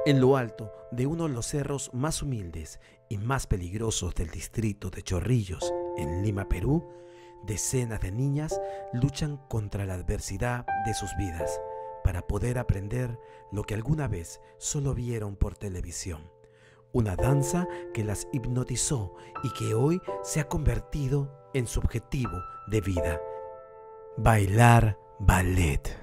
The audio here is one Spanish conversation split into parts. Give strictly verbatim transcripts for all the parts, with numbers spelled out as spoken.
En lo alto de uno de los cerros más humildes y más peligrosos del distrito de Chorrillos, en Lima, Perú, decenas de niñas luchan contra la adversidad de sus vidas para poder aprender lo que alguna vez solo vieron por televisión. Una danza que las hipnotizó y que hoy se ha convertido en su objetivo de vida: bailar ballet.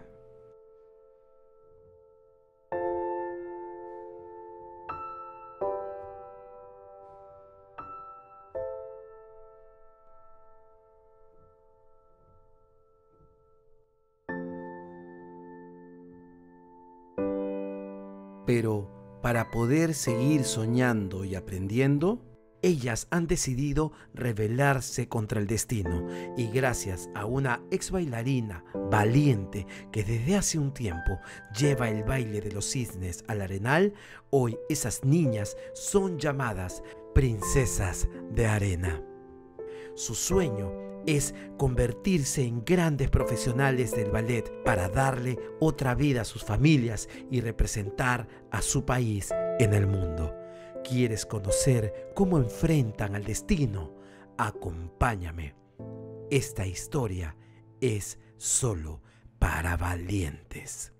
Pero para poder seguir soñando y aprendiendo, ellas han decidido rebelarse contra el destino, y gracias a una ex bailarina valiente que desde hace un tiempo lleva el baile de los cisnes al arenal, hoy esas niñas son llamadas princesas de arena. Su sueño es convertirse en grandes profesionales del ballet para darle otra vida a sus familias y representar a su país en el mundo. ¿Quieres conocer cómo enfrentan al destino? Acompáñame. Esta historia es solo para valientes.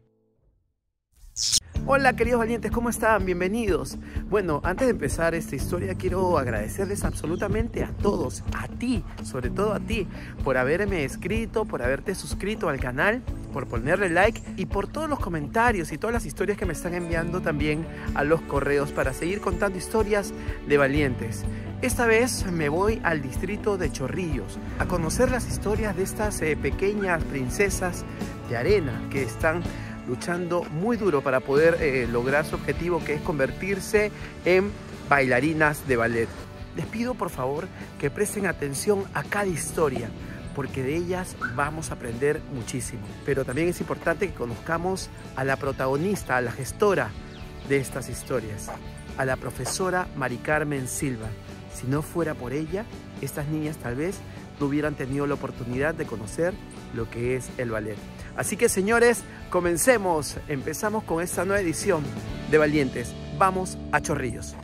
Hola queridos valientes, ¿cómo están? Bienvenidos. Bueno, antes de empezar esta historia quiero agradecerles absolutamente a todos, a ti, sobre todo a ti, por haberme escrito, por haberte suscrito al canal, por ponerle like y por todos los comentarios y todas las historias que me están enviando también a los correos para seguir contando historias de valientes. Esta vez me voy al distrito de Chorrillos a conocer las historias de estas eh, pequeñas princesas de arena que están luchando muy duro para poder eh, lograr su objetivo, que es convertirse en bailarinas de ballet. Les pido por favor que presten atención a cada historia, porque de ellas vamos a aprender muchísimo. Pero también es importante que conozcamos a la protagonista, a la gestora de estas historias, a la profesora Mari Carmen Silva. Si no fuera por ella, estas niñas tal vez no hubieran tenido la oportunidad de conocer lo que es el ballet. Así que señores, comencemos. Empezamos con esta nueva edición de Valientes. Vamos a Chorrillos.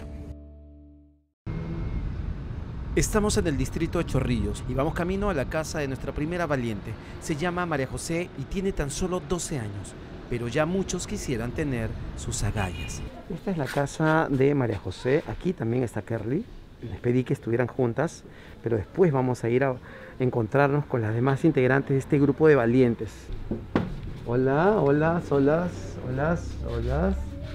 Estamos en el distrito de Chorrillos y vamos camino a la casa de nuestra primera valiente. Se llama María José y tiene tan solo doce años, pero ya muchos quisieran tener sus agallas. Esta es la casa de María José. Aquí también está Kerly. Les pedí que estuvieran juntas, pero después vamos a ir a encontrarnos con las demás integrantes de este grupo de valientes. Hola, hola, hola, hola, hola.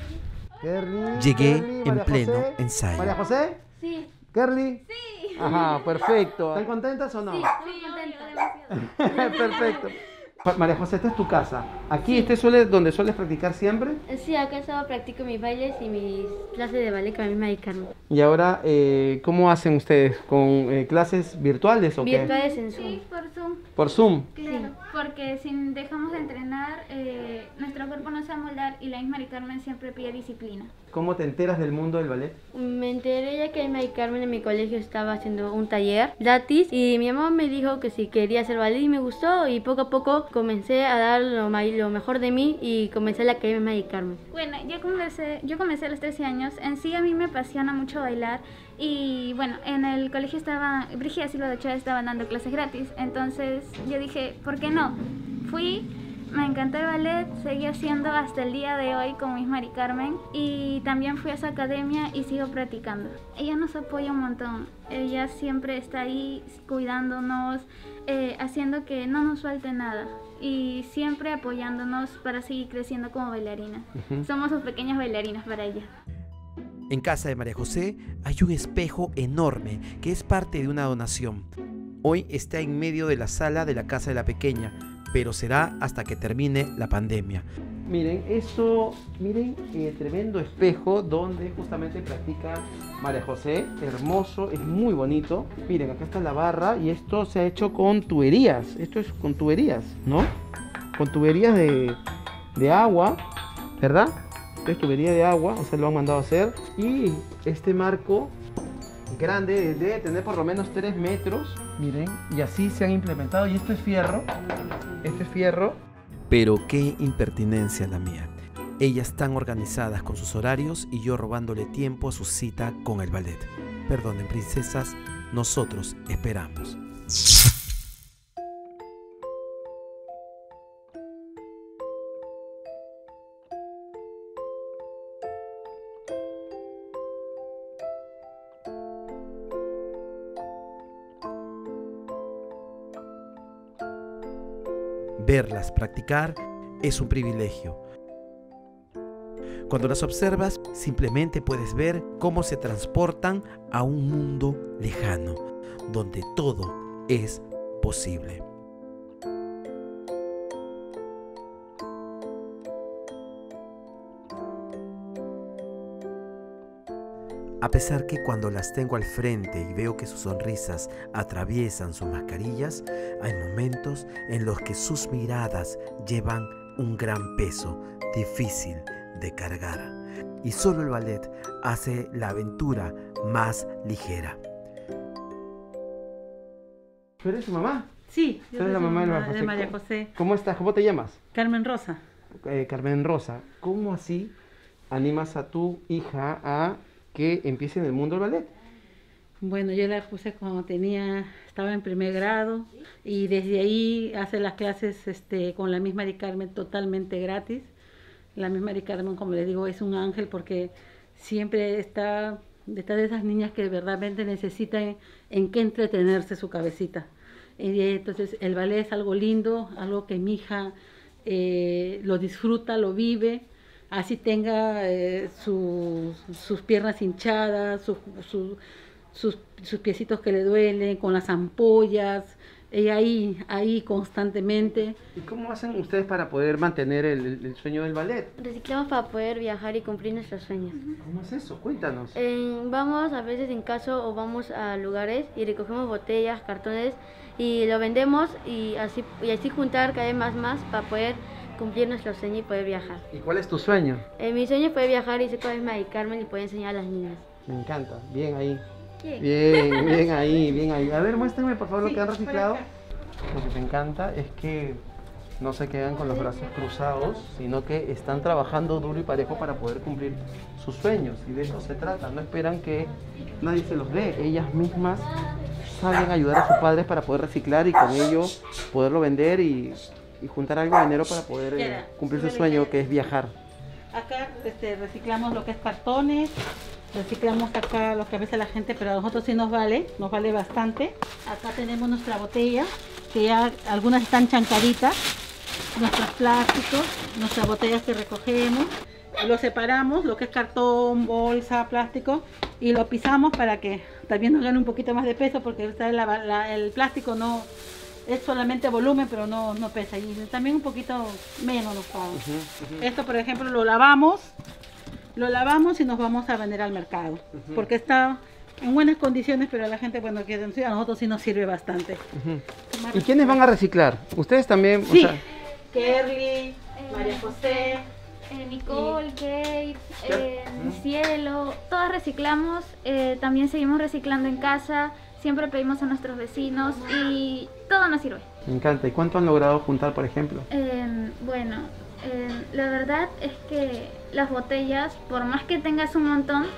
Kerly. Llegué Kerly, en pleno José. ensayo. ¿María José? Sí. ¿Kerly? Sí. Ajá, perfecto. ¿Están contentas o no? Sí, muy contenta. Perfecto. María José, esta es tu casa. ¿Aquí sí. este suele, donde sueles practicar siempre? Sí, acá solo practico mis bailes y mis clases de ballet con mi misma Carmen. Y ahora, eh, ¿cómo hacen ustedes? ¿Con eh, clases virtuales o virtuales qué? Virtuales en Zoom. Sí, por Zoom. ¿Por Zoom? Claro, sí. Porque si dejamos de entrenar, eh, nuestro cuerpo no se va a moldar y la misma Mari Carmen siempre pide disciplina. ¿Cómo te enteras del mundo del ballet? Me enteré ya que mi Mari Carmen en mi colegio estaba haciendo un taller gratis y mi mamá me dijo que si quería hacer ballet y me gustó, y poco a poco comencé a dar lo, lo mejor de mí y comencé la academia Mari Carmen. Bueno, yo comencé, yo comencé a los trece años. En sí a mí me apasiona mucho bailar y bueno, en el colegio estaba, Brígida Silva de Ochoa estaba dando clases gratis, entonces yo dije, ¿por qué no? Fui. Me encantó el ballet, seguí haciendo hasta el día de hoy con Miss Mari Carmen y también fui a su academia y sigo practicando. Ella nos apoya un montón, ella siempre está ahí cuidándonos, eh, haciendo que no nos falte nada y siempre apoyándonos para seguir creciendo como bailarinas. Uh-huh. Somos sus pequeñas bailarinas para ella. En casa de María José hay un espejo enorme que es parte de una donación. Hoy está en medio de la sala de la casa de la pequeña, pero será hasta que termine la pandemia. Miren, eso, miren, eh, tremendo espejo donde justamente practica María José, hermoso, es muy bonito. Miren, acá está la barra y esto se ha hecho con tuberías, esto es con tuberías, ¿no? Con tuberías de, de agua, ¿verdad? Esto es tubería de agua, o sea, lo han mandado a hacer. Y este marco grande debe tener por lo menos tres metros, miren, y así se han implementado. Y esto es fierro, esto es fierro. Pero qué impertinencia la mía. Ellas tan organizadas con sus horarios y yo robándole tiempo a su cita con el ballet. Perdonen, princesas, nosotros esperamos. Verlas practicar es un privilegio. Cuando las observas, simplemente puedes ver cómo se transportan a un mundo lejano, donde todo es posible. A pesar que cuando las tengo al frente y veo que sus sonrisas atraviesan sus mascarillas, hay momentos en los que sus miradas llevan un gran peso difícil de cargar. Y solo el ballet hace la aventura más ligera. ¿Tú eres su mamá? Sí, yo soy la mamá de María José. de María José. ¿Cómo estás? ¿Cómo te llamas? Carmen Rosa. Eh, Carmen Rosa. ¿Cómo así animas a tu hija a que empiece en el mundo del ballet? Bueno, yo la puse cuando tenía, estaba en primer grado y desde ahí hace las clases este, con la misma Mari Carmen totalmente gratis. La misma Mari Carmen, como le digo, es un ángel porque siempre está detrás de esas niñas que verdaderamente necesitan en qué entretenerse su cabecita. Y entonces el ballet es algo lindo, algo que mi hija eh, lo disfruta, lo vive. Así tenga eh, su, sus piernas hinchadas, su, su, sus, sus piecitos que le duelen, con las ampollas, ella ahí, ahí constantemente. ¿Y cómo hacen ustedes para poder mantener el, el sueño del ballet? Reciclamos para poder viajar y cumplir nuestros sueños. ¿Cómo es eso? Cuéntanos. Eh, vamos a veces en caso o vamos a lugares y recogemos botellas, cartones y lo vendemos y así, y así juntar cada vez más más para poder cumplir nuestro sueño y poder viajar. ¿Y cuál es tu sueño? Eh, mi sueño fue viajar y ser como es Mari Carmen y poder enseñar a las niñas. Me encanta, bien ahí. ¿Qué? Bien, bien ahí, bien ahí. A ver, muéstrame por favor Sí, lo que han por reciclado. acá. Lo que me encanta es que no se quedan con los brazos cruzados, sino que están trabajando duro y parejo para poder cumplir sus sueños. Y de eso se trata, no esperan que nadie se los dé. Ellas mismas salen a ayudar a sus padres para poder reciclar y con ello poderlo vender y, y juntar algo de dinero para poder eh, cumplir su sueño, que es viajar. Acá este, reciclamos lo que es cartones, reciclamos acá lo que a veces la gente, pero a nosotros sí nos vale, nos vale bastante. Acá tenemos nuestra botella, que ya algunas están chancaditas, nuestros plásticos, nuestras botellas que recogemos, lo separamos, lo que es cartón, bolsa, plástico, y lo pisamos para que también nos gane un poquito más de peso, porque la, la, el plástico no es solamente volumen, pero no, no pesa, y también un poquito menos nos paga. Uh-huh, uh-huh. Esto, por ejemplo, lo lavamos, lo lavamos y nos vamos a vender al mercado, uh-huh. porque está en buenas condiciones, pero a la gente, bueno, que a nosotros sí nos sirve bastante. Uh-huh. ¿Y quiénes van a reciclar? ¿Ustedes también? Sí, o sea... Kerly, eh, María José, eh, Nicole, y... Kate, eh, uh-huh. Cielo, todas reciclamos, eh, también seguimos reciclando en casa, siempre pedimos a nuestros vecinos y todo nos sirve. Me encanta. ¿Y cuánto han logrado juntar, por ejemplo? Eh, bueno, eh, la verdad es que las botellas, por más que tengas un montón,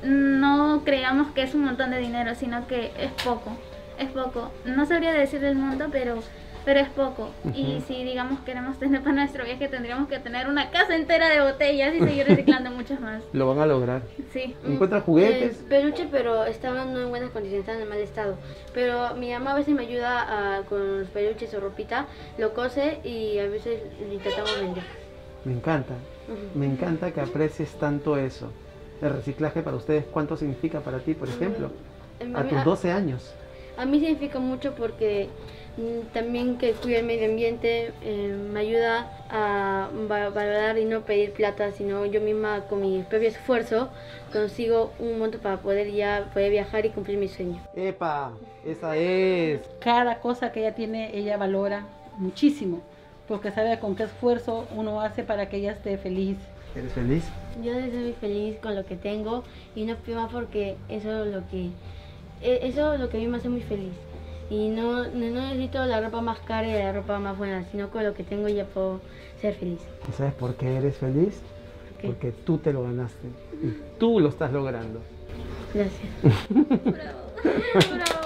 no creamos que es un montón de dinero, sino que es poco, es poco. No sabría decir el monto, pero, pero es poco. Uh-huh. Y si, digamos, queremos tener para nuestro viaje, tendríamos que tener una casa entera de botellas y seguir reciclando muchas más. Lo van a lograr. Sí. ¿Encuentran juguetes? Eh, peluche, pero estaban no en buenas condiciones, estaban en mal estado. Pero mi mamá a veces me ayuda a, con los peluches o ropita, lo cose y a veces lo intentamos vender. Me encanta. Uh-huh. Me encanta que aprecies tanto eso. El reciclaje para ustedes, ¿cuánto significa para ti, por ejemplo? Uh-huh. A tus doce años. A mí significa mucho porque mm, también que cuida el medio ambiente, eh, me ayuda a valorar y no pedir plata, sino yo misma con mi propio esfuerzo consigo un monto para poder ya poder viajar y cumplir mi sueño. ¡Epa! Esa es. Cada cosa que ella tiene, ella valora muchísimo, porque sabe con qué esfuerzo uno hace para que ella esté feliz. ¿Eres feliz? Yo soy muy feliz con lo que tengo y no pido más porque eso es lo que eso es lo que a mí me hace muy feliz. Y no, no necesito la ropa más cara y la ropa más buena, sino con lo que tengo ya puedo ser feliz. ¿Y sabes por qué eres feliz? Porque tú te lo ganaste. Y tú lo estás logrando. Gracias. Bravo.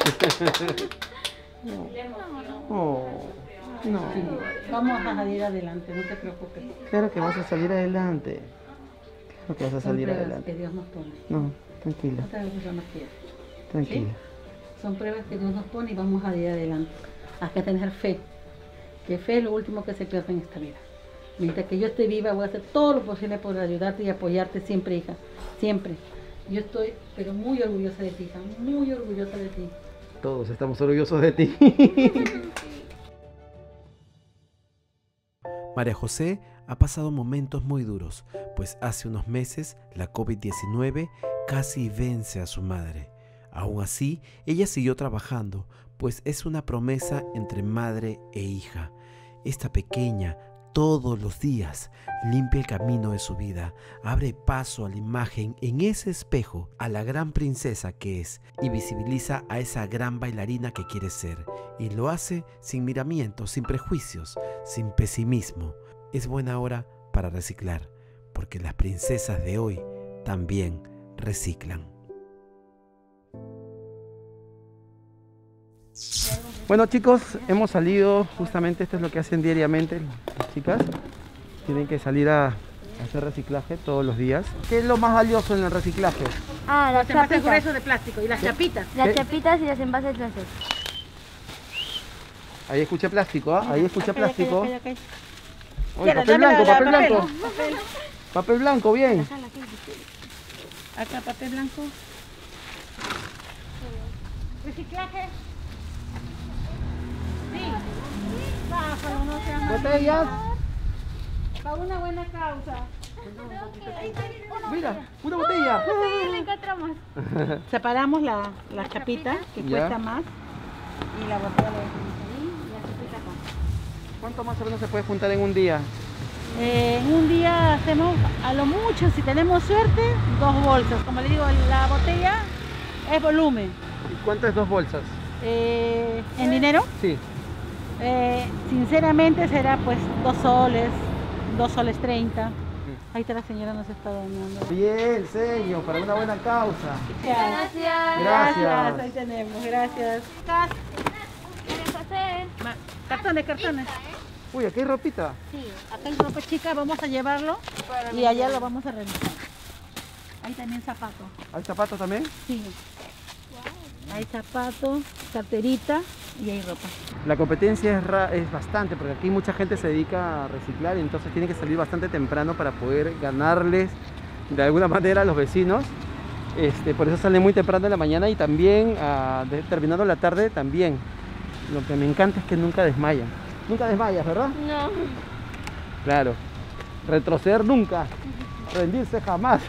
Oh, no. Sí, vamos a salir adelante, no te preocupes. Claro que vas a salir adelante. Claro que vas a Son salir pruebas adelante. que Dios nos pone. No, tranquila, Otra vez eso nos quiere. tranquila. Son pruebas que Dios nos pone y vamos a salir adelante. Hay que tener fe. Que fe es lo último que se pierde en esta vida. Mientras que yo esté viva, voy a hacer todo lo posible por ayudarte y apoyarte siempre, hija. Siempre. Yo estoy, pero muy orgullosa de ti, hija. Muy orgullosa de ti. Todos estamos orgullosos de ti. María José ha pasado momentos muy duros, pues hace unos meses la COVID diecinueve casi vence a su madre. Aún así, ella siguió trabajando, pues es una promesa entre madre e hija. Esta pequeña, todos los días, limpia el camino de su vida, abre paso a la imagen en ese espejo, a la gran princesa que es, y visibiliza a esa gran bailarina que quiere ser. Y lo hace sin miramientos, sin prejuicios, sin pesimismo. Es buena hora para reciclar, porque las princesas de hoy también reciclan. Bueno, chicos, hemos salido, justamente esto es lo que hacen diariamente las chicas. Tienen que salir a hacer reciclaje todos los días. ¿Qué es lo más valioso en el reciclaje? Ah, las Los envases chapitas. gruesos de plástico y las chapitas. Las ¿Qué? chapitas y los envases gruesos. Ahí escuché plástico, ¿ah? Ahí escuché plástico. Ok, ok, ok, ok. Oye, Quiero, papel dame la- blanco, la papel papel. blanco. Papel blanco, bien. Acá papel blanco. Reciclaje. Sí. Bájalo, no seas malo. Botellas. Para una buena causa. Mira, una botella. Sí, la encontramos. Separamos la, la chapita, que Ya. cuesta más. Y la botella la dejamos ahí. Y la chapita acá. ¿Cuánto más o menos se puede juntar en un día? Eh, en un día hacemos, a lo mucho, si tenemos suerte, dos bolsas. Como le digo, la botella es volumen. ¿Y cuánto es dos bolsas? Eh, en dinero, Sí. eh, sinceramente será pues dos soles, dos soles treinta. Ahí está la señora, nos está donando. Bien, señor, para una buena causa. Gracias. Gracias. Ahí tenemos, gracias. Cas- María José. ma- Cartones, cartones. Uy, aquí hay ropita. Sí, acá hay ropa chica, vamos a llevarlo y allá lo vamos a revisar. Ahí también zapatos. ¿Hay zapatos también? Sí. Hay zapatos, carterita y hay ropa. La competencia es, ra- es bastante, porque aquí mucha gente se dedica a reciclar y entonces tiene que salir bastante temprano para poder ganarles de alguna manera a los vecinos. Este, por eso salen muy temprano en la mañana y también ah, de- terminando la tarde también. Lo que me encanta es que nunca desmayan. Nunca desmayas, ¿verdad? No. Claro. Retroceder nunca. Rendirse jamás.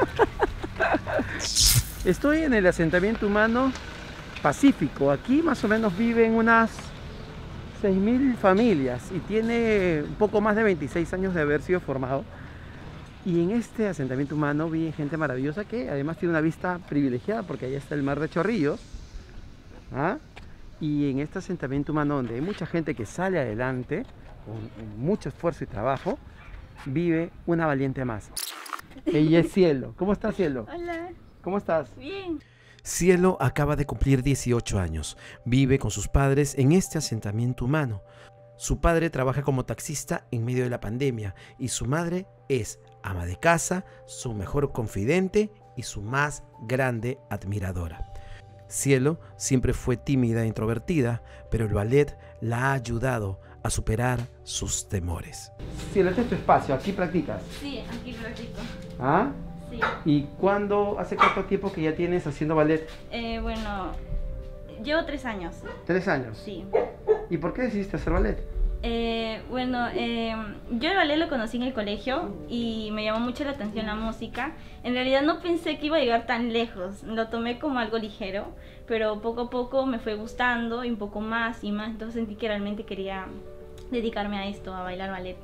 Estoy en el asentamiento humano Pacífico. Aquí más o menos viven unas seis mil familias y tiene un poco más de veintiséis años de haber sido formado. Y en este asentamiento humano vi gente maravillosa que además tiene una vista privilegiada porque allá está el mar de Chorrillos. ¿Ah? Y en este asentamiento humano donde hay mucha gente que sale adelante, con, con mucho esfuerzo y trabajo, vive una valiente más. Ella es Cielo. ¿Cómo estás, Cielo? Hola. ¿Cómo estás? Bien. Cielo acaba de cumplir dieciocho años. Vive con sus padres en este asentamiento humano. Su padre trabaja como taxista en medio de la pandemia y su madre es ama de casa, su mejor confidente y su más grande admiradora. Cielo siempre fue tímida e introvertida, pero el ballet la ha ayudado a superar sus temores. Cielo, este es tu espacio, aquí practicas. Sí, aquí practico. ¿Ah? Sí. ¿Y cuándo, hace cuánto tiempo que ya tienes haciendo ballet? Eh, bueno, llevo tres años, Tres años. sí. ¿Y por qué decidiste hacer ballet? Eh, bueno, eh, yo el ballet lo conocí en el colegio y me llamó mucho la atención la música. En realidad no pensé que iba a llegar tan lejos, lo tomé como algo ligero, pero poco a poco me fue gustando y un poco más y más, entonces sentí que realmente quería dedicarme a esto, a bailar ballet.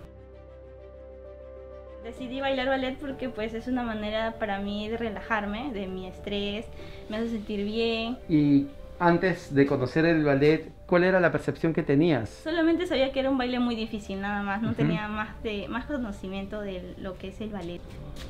Decidí bailar ballet porque pues es una manera para mí de relajarme de mi estrés, me hace sentir bien. ¿Y antes de conocer el ballet, ¿cuál era la percepción que tenías? Solamente sabía que era un baile muy difícil, nada más. No Ujú. tenía más, de, más conocimiento de lo que es el ballet.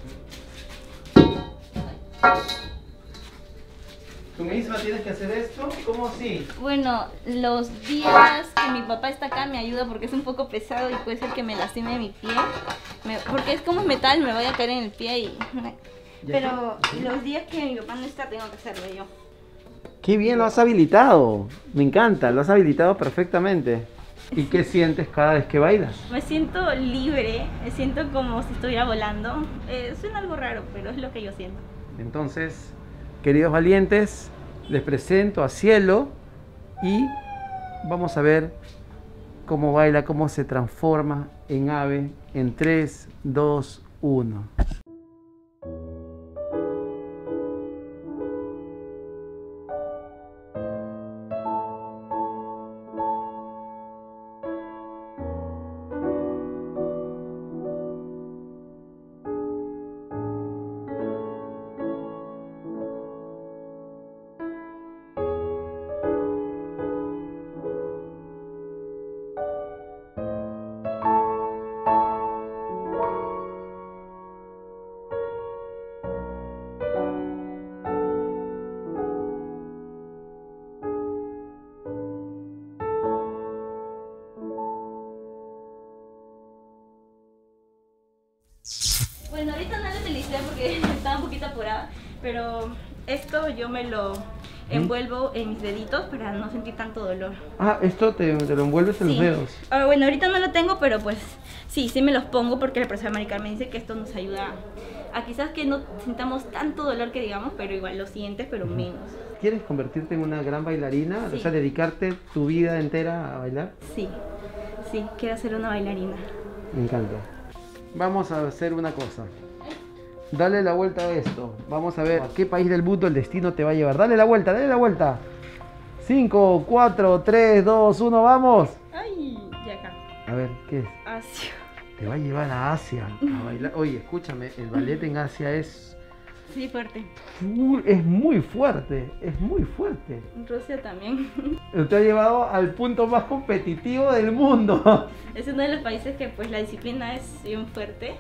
¿Tú misma tienes que hacer esto? ¿Cómo así? Bueno, los días que mi papá está acá me ayuda porque es un poco pesado y puede ser que me lastime mi pie. Me- porque es como metal, me voy a caer en el pie y... Pero los días que mi papá no está tengo que hacerlo yo. ¡Qué bien lo has habilitado! Me encanta, lo has habilitado perfectamente. ¿Y qué sientes cada vez que bailas? Me siento libre, me siento como si estuviera volando. Eh, suena algo raro, pero es lo que yo siento. Entonces, queridos valientes, les presento a Cielo y vamos a ver cómo baila, cómo se transforma en ave en tres, dos, uno. Bueno, ahorita no lo utilicé porque estaba un poquito apurada, pero esto yo me lo envuelvo en mis deditos para no sentir tanto dolor. Ah, esto te, te lo envuelves en Sí. los dedos. Ah, bueno, ahorita no lo tengo, pero pues sí, sí me los pongo porque la profesora Mari Carmen dice que esto nos ayuda a quizás que no sintamos tanto dolor que digamos, pero igual lo sientes, pero menos. ¿Quieres convertirte en una gran bailarina? Sí. O sea, dedicarte tu vida entera a bailar. Sí, sí, quiero ser una bailarina. Me encanta. Vamos a hacer una cosa. Dale la vuelta a esto. Vamos a ver a qué país del mundo el destino te va a llevar. Dale la vuelta, dale la vuelta. cinco, cuatro, tres, dos, uno, vamos. Ay, ya acá. A ver, ¿qué es? Asia. Te va a llevar a Asia a bailar. Oye, escúchame, el ballet en Asia es, Sí, fuerte. fu- es muy fuerte, es muy fuerte. Rusia también. Te ha llevado al punto más competitivo del mundo. Es uno de los países que pues la disciplina es bien fuerte.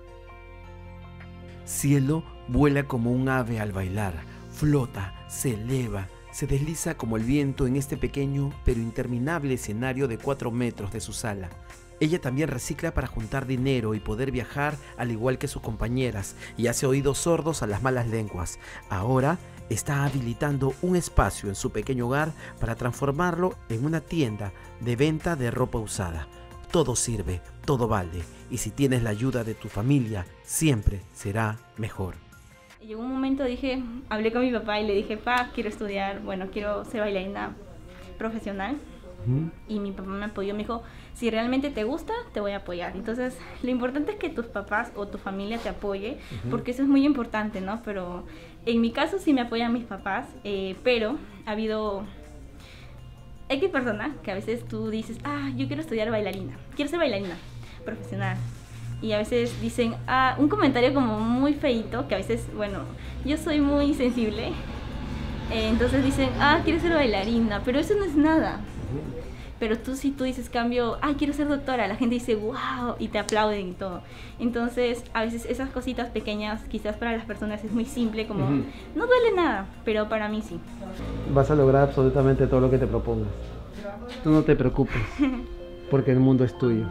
Cielo vuela como un ave al bailar, flota, se eleva, se desliza como el viento en este pequeño pero interminable escenario de cuatro metros de su sala. Ella también recicla para juntar dinero y poder viajar al igual que sus compañeras y hace oídos sordos a las malas lenguas. Ahora está habilitando un espacio en su pequeño hogar para transformarlo en una tienda de venta de ropa usada. Todo sirve, todo vale, y si tienes la ayuda de tu familia, siempre será mejor. Y llegó un momento, dije, hablé con mi papá y le dije, pa, quiero estudiar, bueno, quiero ser bailarina profesional. Y mi papá me apoyó, me dijo, si realmente te gusta, te voy a apoyar. Entonces, lo importante es que tus papás o tu familia te apoye, porque eso es muy importante, ¿no? Pero en mi caso sí me apoyan mis papás, eh, pero ha habido X personas que a veces tú dices, ah, yo quiero estudiar bailarina, quiero ser bailarina profesional. Y a veces dicen, ah, un comentario como muy feíto, que a veces, bueno, yo soy muy sensible. Eh, entonces dicen, ah, quiero ser bailarina, pero eso no es nada. Pero tú si tú dices cambio, ay, quiero ser doctora, la gente dice, wow, y te aplauden y todo. Entonces, a veces esas cositas pequeñas, quizás para las personas es muy simple, como, Ujú. no duele nada, pero para mí sí. Vas a lograr absolutamente todo lo que te propongas. Tú no te preocupes, porque el mundo es tuyo.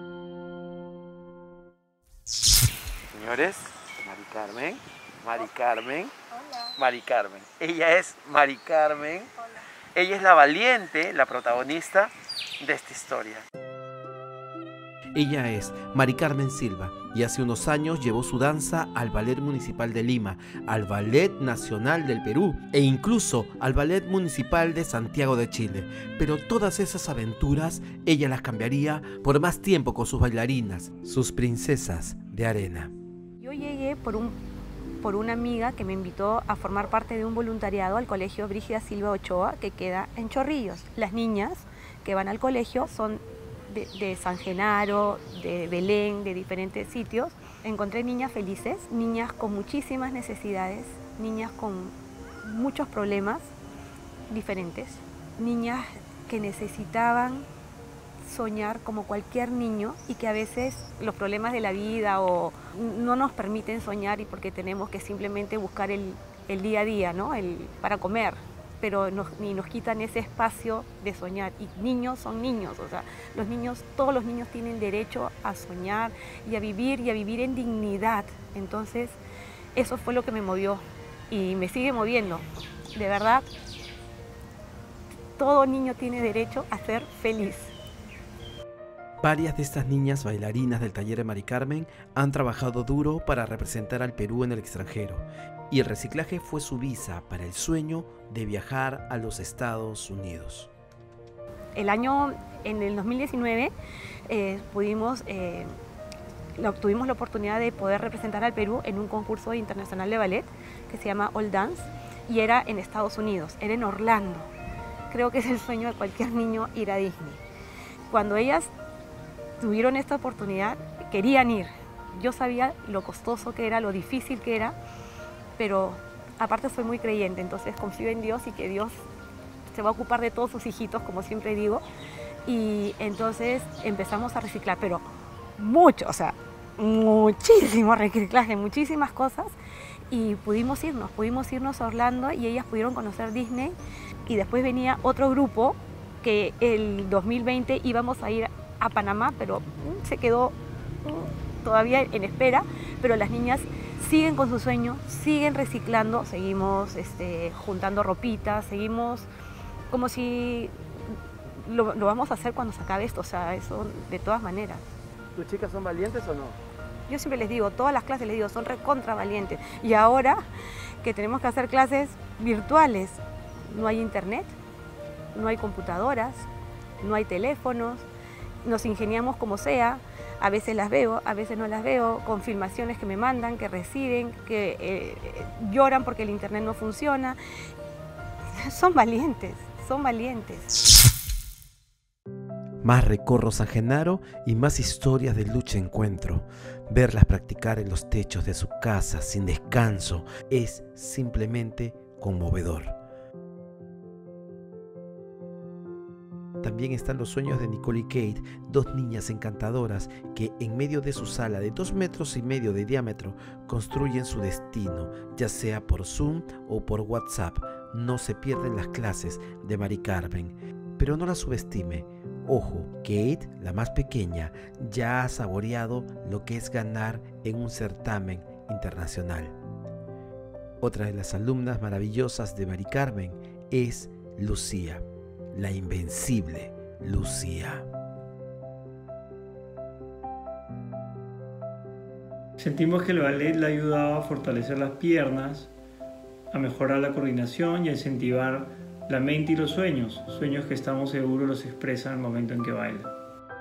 Señores, Mari Carmen, Mari Carmen, Mari Carmen. Ella es Mari Carmen. Ella es la valiente, la protagonista de esta historia. Ella es Mari Carmen Silva y hace unos años llevó su danza al Ballet Municipal de Lima, al Ballet Nacional del Perú e incluso al Ballet Municipal de Santiago de Chile. Pero todas esas aventuras ella las cambiaría por más tiempo con sus bailarinas, sus princesas de arena. Yo llegué por, un, por una amiga que me invitó a formar parte de un voluntariado al colegio Brígida Silva Ochoa, que queda en Chorrillos. Las niñas que van al colegio son de, de San Genaro, de Belén, de diferentes sitios. Encontré niñas felices, niñas con muchísimas necesidades, niñas con muchos problemas, diferentes, niñas que necesitaban soñar como cualquier niño y que a veces los problemas de la vida o no nos permiten soñar y porque tenemos que simplemente buscar el, el día a día, ¿no? El, para comer, pero nos, ni nos quitan ese espacio de soñar. Y niños son niños, o sea, los niños, todos los niños tienen derecho a soñar y a vivir y a vivir en dignidad. Entonces, eso fue lo que me movió y me sigue moviendo. De verdad, todo niño tiene derecho a ser feliz. Varias de estas niñas bailarinas del taller de Mari Carmen han trabajado duro para representar al Perú en el extranjero y el reciclaje fue su visa para el sueño de viajar a los Estados Unidos. El año, en el dos mil diecinueve, eh, pudimos, eh, tuvimos la oportunidad de poder representar al Perú en un concurso internacional de ballet que se llama All Dance y era en Estados Unidos, era en Orlando. Creo que es el sueño de cualquier niño ir a Disney. Cuando ellas tuvieron esta oportunidad, querían ir. Yo sabía lo costoso que era, lo difícil que era, pero aparte soy muy creyente, entonces confío en Dios y que Dios se va a ocupar de todos sus hijitos, como siempre digo, y entonces empezamos a reciclar, pero mucho, o sea, muchísimo reciclaje, muchísimas cosas, y pudimos irnos, pudimos irnos a Orlando y ellas pudieron conocer Disney, y después venía otro grupo que el dos mil veinte íbamos a ir a Panamá, pero se quedó todavía en espera, pero las niñas siguen con su sueño, siguen reciclando, seguimos este, juntando ropitas, seguimos como si lo, lo vamos a hacer cuando se acabe esto, o sea, eso de todas maneras. ¿Tus chicas son valientes o no? Yo siempre les digo, todas las clases les digo, son recontra valientes, y ahora que tenemos que hacer clases virtuales, no hay internet, no hay computadoras, no hay teléfonos, nos ingeniamos como sea, a veces las veo, a veces no las veo, con filmaciones que me mandan, que reciben, que eh, lloran porque el internet no funciona. Son valientes, son valientes. Más recorro San Genaro y más historias de lucha encuentro. Verlas practicar en los techos de su casa sin descanso es simplemente conmovedor. También están los sueños de Nicole y Kate, dos niñas encantadoras que en medio de su sala de dos metros y medio de diámetro construyen su destino, ya sea por Zoom o por WhatsApp. No se pierden las clases de Mari Carmen, pero no la subestime. Ojo, Kate, la más pequeña, ya ha saboreado lo que es ganar en un certamen internacional. Otra de las alumnas maravillosas de Mari Carmen es Lucía. La invencible Lucía. Sentimos que el ballet le ha ayudado a fortalecer las piernas, a mejorar la coordinación y a incentivar la mente y los sueños, sueños que estamos seguros los expresan al momento en que baila.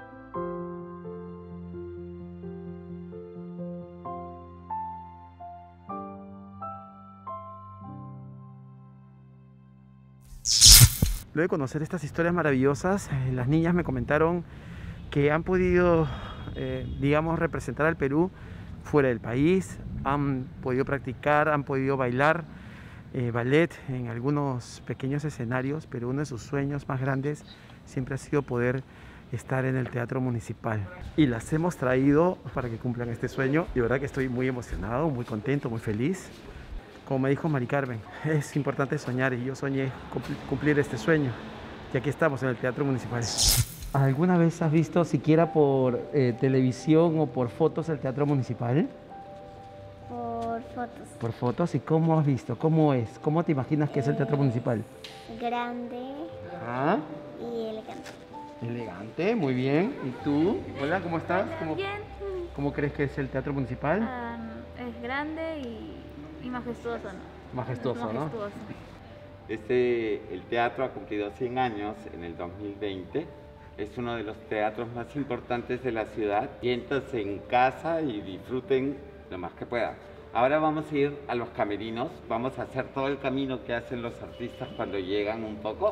Luego de conocer estas historias maravillosas, eh, las niñas me comentaron que han podido, eh, digamos, representar al Perú fuera del país, han podido practicar, han podido bailar eh, ballet en algunos pequeños escenarios, pero uno de sus sueños más grandes siempre ha sido poder estar en el Teatro Municipal. Y las hemos traído para que cumplan este sueño. Y de verdad que estoy muy emocionado, muy contento, muy feliz. Como me dijo Mari Carmen, es importante soñar y yo soñé cumplir este sueño. Y aquí estamos en el Teatro Municipal. ¿Alguna vez has visto siquiera por eh, televisión o por fotos el Teatro Municipal? Por fotos. Por fotos, ¿y cómo has visto? ¿Cómo es? ¿Cómo te imaginas que es el Teatro Municipal? Grande Ajá. y elegante. Elegante, muy bien. ¿Y tú? Hola, ¿cómo estás? ¿Cómo, Bien, ¿Cómo crees que es el Teatro Municipal? um, es grande y, y majestuoso, ¿no? Majestuoso, ¿no? Majestuoso. Este, el teatro ha cumplido cien años en el dos mil veinte. Es uno de los teatros más importantes de la ciudad. Siéntense en casa y disfruten lo más que puedan. Ahora vamos a ir a los camerinos. Vamos a hacer todo el camino que hacen los artistas cuando llegan un poco.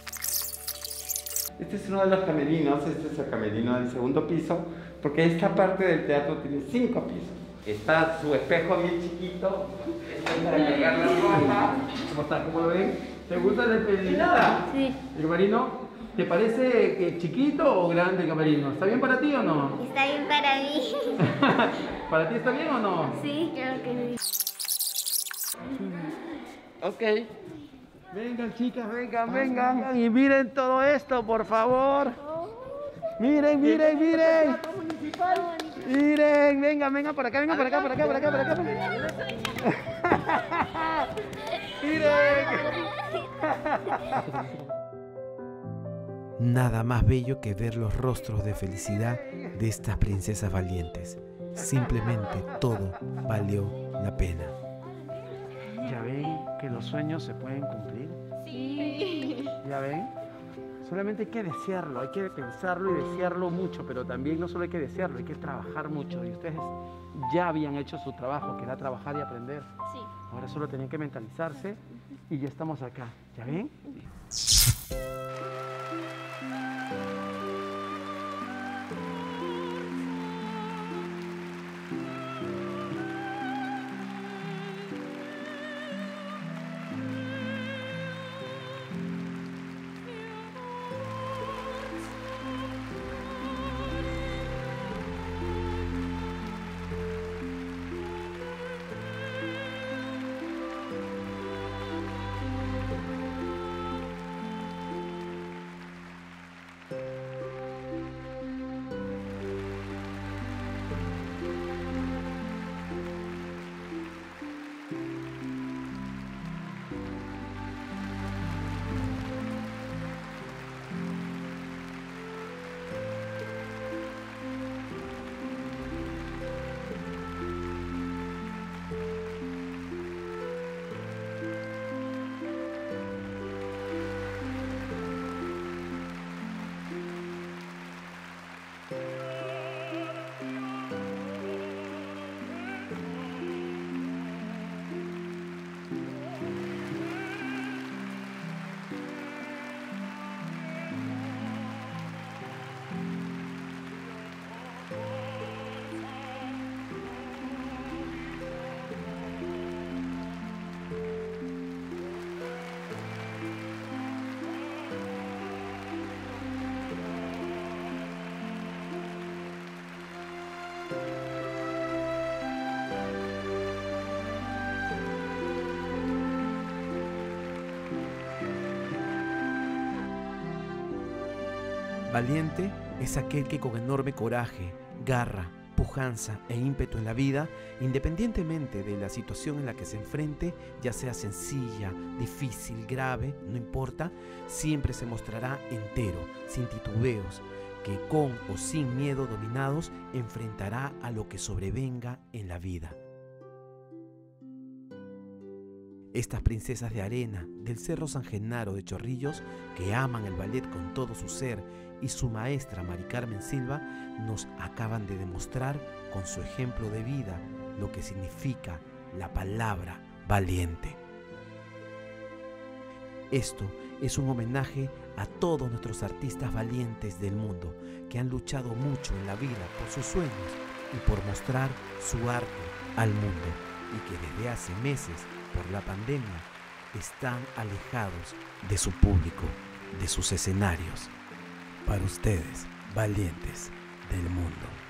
Este es uno de los camerinos. Este es el camerino del segundo piso, porque esta parte del teatro tiene cinco pisos. Está su espejo bien chiquito. Este es para cargar la ropa. ¿Cómo está? ¿Cómo lo ven? ¿Te gusta la despedida? Sí. ¿El camerino? ¿Te parece que chiquito o grande el camerino? ¿Está bien para ti o no? Está bien para mí. ¿Para ti está bien o no? Sí, creo que sí. Ok. Vengan, chicas, vengan, vengan. Y miren todo esto, por favor. Miren, miren, miren. Miren, vengan, vengan por acá, vengan por acá, por acá, por acá, por acá. Por acá. Miren. Nada más bello que ver los rostros de felicidad de estas princesas valientes. Simplemente todo valió la pena. ¿Ya ven que los sueños se pueden cumplir? Sí. ¿Ya ven? Solamente hay que desearlo, hay que pensarlo y desearlo mucho, pero también no solo hay que desearlo, hay que trabajar mucho. Y ustedes ya habían hecho su trabajo, que era trabajar y aprender. Sí. Ahora solo tenían que mentalizarse y ya estamos acá. ¿Ya ven? Valiente es aquel que con enorme coraje, garra, pujanza e ímpetu en la vida, independientemente de la situación en la que se enfrente, ya sea sencilla, difícil, grave, no importa, siempre se mostrará entero, sin titubeos, que con o sin miedo dominados enfrentará a lo que sobrevenga en la vida. Estas princesas de arena del Cerro San Genaro de Chorrillos, que aman el ballet con todo su ser, y su maestra Mari Carmen Silva, nos acaban de demostrar con su ejemplo de vida lo que significa la palabra valiente. Esto es un homenaje a todos nuestros artistas valientes del mundo que han luchado mucho en la vida por sus sueños y por mostrar su arte al mundo, y que desde hace meses por la pandemia están alejados de su público, de sus escenarios. Para ustedes, valientes del mundo.